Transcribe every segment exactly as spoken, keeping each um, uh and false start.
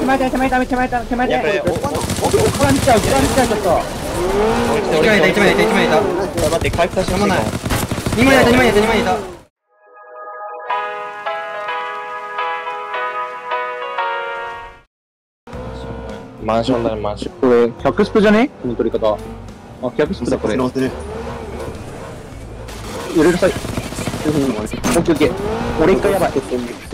前だ手前だ手前だ手前だ。 やばいやばい。 ご覧に来ちゃうご覧に来ちゃうちょっと。 一枚いた一枚いた一枚いた。 待って回復させてもらえない。 二枚いた二枚いた二枚いた。 マンションだねマンション。 これひゃくスプじゃね？この取り方。あひゃくスプだこれ。 乗ってる。 揺れるさい。オッケーオッケー。俺一回やばい。めっ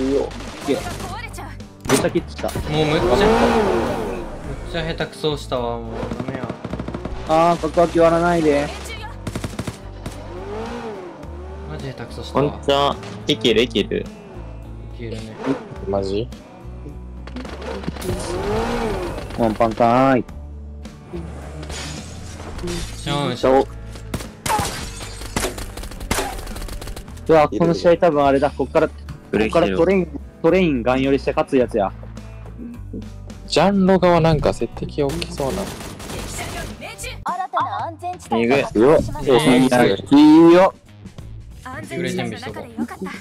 ちゃキッチした。 もうむっちゃむっちゃ下手くそしたわもうダメや。 あー、ここは決まらないで。 マジ下手くそしたわ。 ワンチャンいけるいける。 いけるね。 マジ？ ワンパンかーい。 シャンシャン。 うわ、この試合多分あれだ。こっから、こっからトレイン、トレインガン寄りして勝つやつや。 ジャンロ側なんか設定大きそうな。 えぐい。 よっ。いいよ。 揺れ準備しとこう。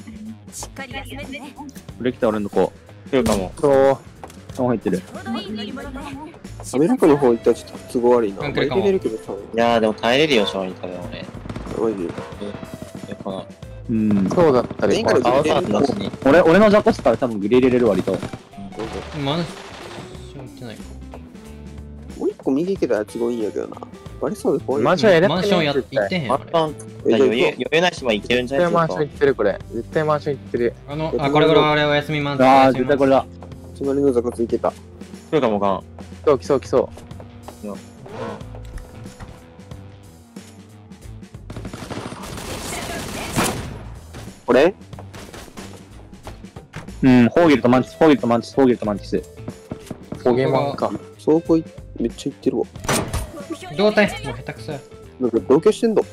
これ来た俺の子。 来るかも。 そう。もう入ってる。 アメリカの方行ったらちょっと都合悪いな。 うん来るかも入れれるけどさ。 いやーでも耐えれるよ勝利多分俺。 マジで。 やっぱうん。 そうだったり。 全員から青さんだしに。 俺、俺のザコスから多分グリ入れれる割と。 マンション行ってないか。 もう一個右行けたら都合いいんやけどな。バレそうで怖い。 マンションやれマンションや行ってへんあれ。 マッパン余裕余裕ないしまいけるんじゃない絶対マンション行ってるこれ。絶対マンション行ってる。 あの、あ、これこれあれおやすみマンション。 ああ、絶対これだ。 隣の座骨いけた。 来るかもかん。 そう来そう来そう。 これうん、ホーゲルとマンチス、ホーゲルとマンチス、ホーゲルとマンチス。 ポケモンか。 倉庫いめっちゃ行ってるわ。 胴体もう下手くそや。 なんか同居してんの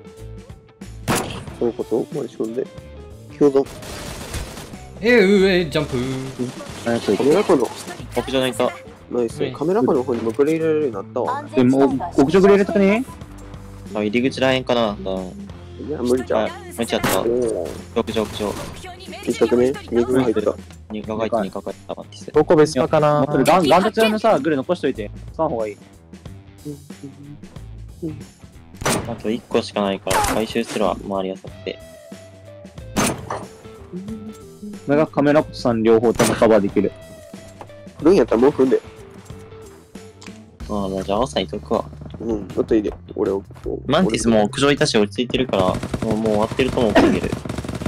そういうことマンションで。共存。 えー、うえ、ジャンプ何それカメラカの、 屋上にいた。 ナイス。カメラカの方にもくれ入れられるようになったわ。 でも、屋上グリ入れたくねあ入り口らへんかな。 いや、無理じゃん。 無理ちゃった。 おお。 屋上屋上。 一角ね。右が入った。 二かがいて二かがいたマティス。 どこベスパかな。 それガン、ガンタチのさ、グレ残しといて。使わん方がいい。 あと一個しかないから回収するわ周りあさって。 俺がカメラコさん両方ともカバーできる。 来るんやったらもう来るんで。 ああもうじゃあ朝いとくわ。 うん、だっていいで。俺を。 マンティスもう屋上いたし落ち着いてるからもうもう終わってると思うける。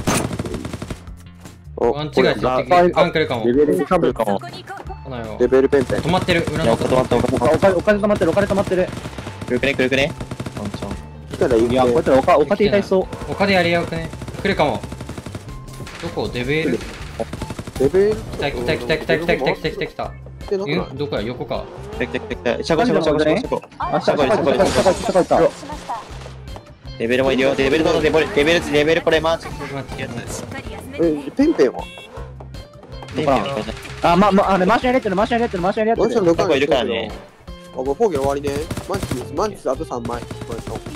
ワン違いしてガン来るかも。 レベルかぶるかも。 来ないよ。 レベルペンペン。 止まってる。裏いやのおか止まったおか止まっお金、お金止まってる、お金止まってる。 た。くるくねくるくね。ワンチャン。 来たら言ういや、こうやったらおか、お金痛いそう。 他でやりやくね。来るかも。どこデベールレベル来た来た来た来た来た来た来た来た来た。 来た。 うんどこや横か。 来た来た来た来た。シャコシャコシャコシャコシャコ。 あ、下が下が下が下が下が下がレベルもいるよ。レベルのレベルレベルレベルこれマーチ。 え、ペンペンはペンペンはあ、ま、ま、あれ、マーシャン入れてる、マーシャン入れてる、マーシャン入れてる。 マンションどここいるからね。 あ、これフォーゲル終わりね。マンチス、マンチスあとさんまい。マンション。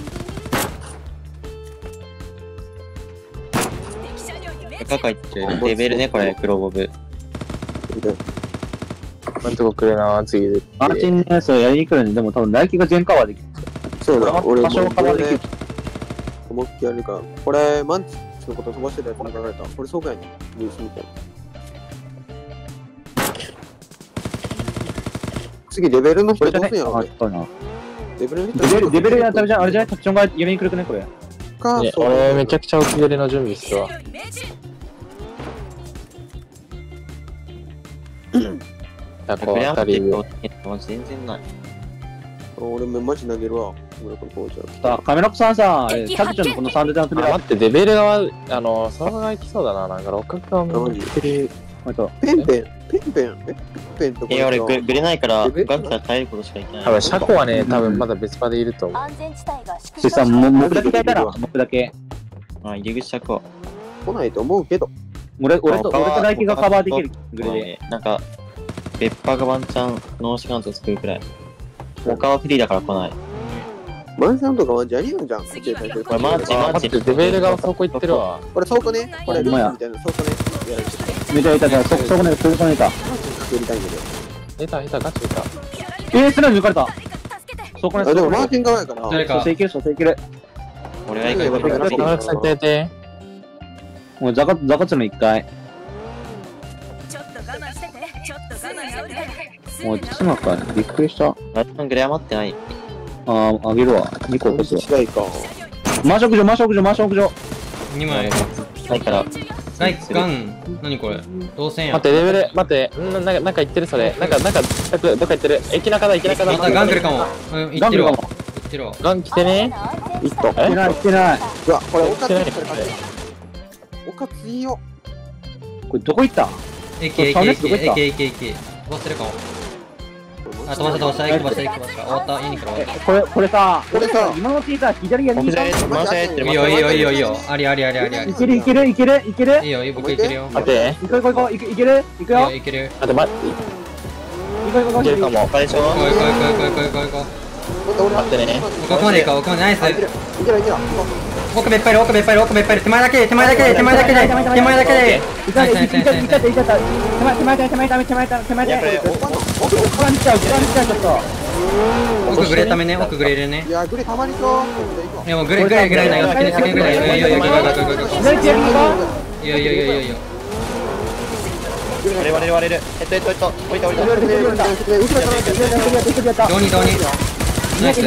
赤書いてる。レベルねこれ黒ボブ。 なんとかくれな次で。 マーチンのやつをやりに来るんで、でも多分、来季が全カバーできる。 そうだ、俺多少カバーできる。 思いっきりやるから。これ、マンチスのこと飛ばしてたやつに考えた。これそうかやね。ニュースみたいな。次、レベルの人どうすんやろあ、 ね。 そうな。 レベルの人レベル、レベルやったらじゃあ、あれじゃないタクションがやりに来るくね、これ。 か、そう。 俺めちゃくちゃ置き入れの準備してわ。あこうあたりで。 全然ない。 俺もマジ投げるわ。俺これこうじゃさあ、カメラコさんさ、タクションのこのサンドちゃんのあ扉。 待ってレベルがあのそのまま行きそうだな。なんか六角が向いてる。 あと、 ペンペン、ペンペン、えペンペンとか。 え俺ググれないからガン来たら耐えることしかいけない。 多分車庫はね多分まだ別場でいると思う。 でさ、も、僕だけ変えたら、僕だけ。 あ入り口着は。 来ないと思うけど。 俺、俺と、俺と来季がカバーできるグレで。 なんか別パがワンチャンノーシカント作るくらい。他はフリーだから来ない。 マンションとかマジやりよんじゃん。ここれマーチマーチ。 待ってレベルがそこ行ってるわ。 これ倉庫ね。これルームみたいな倉庫ね。やる。 めちゃめちゃ、そ、そこね、そこねいた。 やりたいんだけど。 出た、出た、ガチ出た。 えー、スナイ抜かれた。そこね、 あ、でもマーティン側やから。 誰か初手いける、初手いける。 俺がいいから俺がいいから長くされてて。 もうザカ、ザカツの一回。 ちょっと我慢してて。ちょっと我慢してて。 もう妻か。びっくりした。 ラットングレ余ってない。 あー、あげるわ。にこ落とすわ。 次第か。 マーショク上、マーショク上、マーショク上。 にまい。 ないから。 ライガン。何これ動線や。 待って、レベル、待って、んな、なんか、なんか言ってる、それ。なんか、なんか、どっかどっか言ってる。駅中だ、駅中だ。 またガン来るかも。うん、行ってるわ。行ってるわ。 ガン来てね。 いっと。 え来てない、来てない。 うわ、これ、おかつ来てないいこれ勝て。おかついいよ。 これどこ行った駅、駅、 サウナ駅、 室どこ行った駅、駅、駅。飛ばせるかも。あ、飛ばした、飛ばした、駅飛ばした、駅飛ばした。終わった、家にから終わっこれ、これさ、 これさ今のうちにさ、左やりに僕じゃね回し合ってた。 る。 いいよ、いいよ、いいよ、いいよ。ありありありありあり。 いけるいけるいけるいけるいいよ、いい僕いけるよ。 待って。 行こう行こう行こういけいける行くよいいよ、いける。 待って、ま、 行こう行こう行こういけるかも。他でしょ行こう行こう行こう行こう行こう行こう。 待ってね。 奥まで行こう、奥までナイス。 いけるいけるいける。 奥めっぱいいる、奥めっぱいいる、奥めっぱいいる。手前だけで、手前だけで、手前だけで、手前だけで。 行った行った行った行った行った手前手前手前手前手前手前手前手前奥奥に来ちゃう奥に来ちゃうちょっと奥グレーためね、奥グレー入れねい。や、グレたまりそう。 いやもうグレーグレーグレーないよ、先に先にグレー。いやいやいや、行こう行こう行こう行こう。 左手やりに行こいやいやいやいやいや。 割れ割れ割れる。えっとえっとえっと。置いた置いた。 う後ろ後ろ後ろ後ろ後ろ後ろやったどうにどうに。ナイス。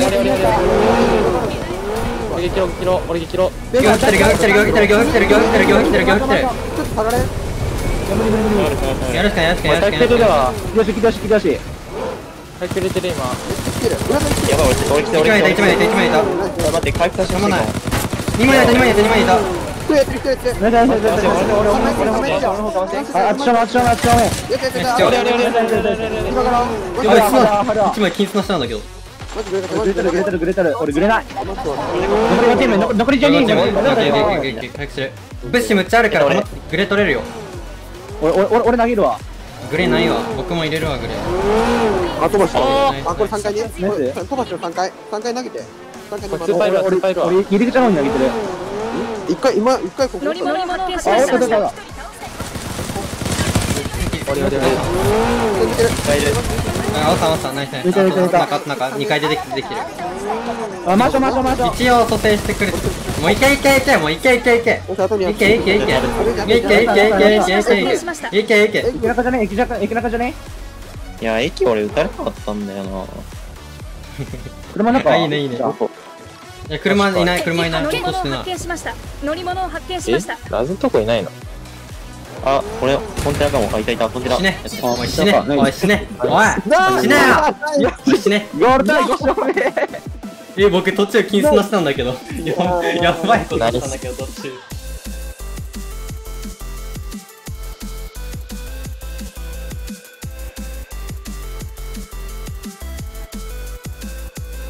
俺撃ろ、撃ろ、俺撃ろ。 行来てる行来てる行来てる行来てる行来てる行来てる行来てる。 ちょっと下がれ。 やるしかやるしかやるしか回復入れるわ。 よし引き出し引き出し回復入れてる、今。 来てる。裏返ってやばい、俺来て一枚いた一枚いた一枚いた。 待って、回復させてほしいかも。 二枚いた二枚いた二枚いた。 来てる来てる来てる。 ナイスナイスナイスナイス俺俺俺俺俺ああっちのあっちのあっちのやったやったやった。 俺俺俺今から。 やばい、砂一枚金砂したんだけど。 マジグレたグレてるグレてるグレてる俺グレないマジグレ残りごチーム残りじゅうに人オッケーオッケーオッケーオッケー早くする。物資むっちゃあるからグレ取れるよ。 俺俺俺俺投げるわグレないわ。僕も入れるわグレ。 あ、飛ばした。 ああ、これ三回ね。 ナイス飛ばした三回。三回投げて。三回投げて。 スーパーいるわ、スーパーいるわ。 俺入り口の方に投げてる一回今一回ここ。 乗り物を発見しあました。 おったおったおった俺俺俺。 あ、おさんおさんナイスナイス。中中二回でできできてる。 あマショマショマショ一応蘇生してくれて。もういけいけいけもういけいけいけ。 おさとに。 いけいけいけいけいけいけいけいけいけいけいけいけ。 駅中じゃね駅中駅中じゃねいや、駅俺撃たれなかったんだよな。 車の中いいねいいね。いや車いない車いない。 乗り物を落としてな発見しました。乗り物を発見しました。 えラズとこいないの？ あ、俺、コンテナかも。あ、いたいた、コンテナ。 死ね。 あおい死ね。おい死ね。おい死ねよ。おい死ね。 ゴールだご勝目え、僕途中金砂したんだけど。ややばいことしたんだけど。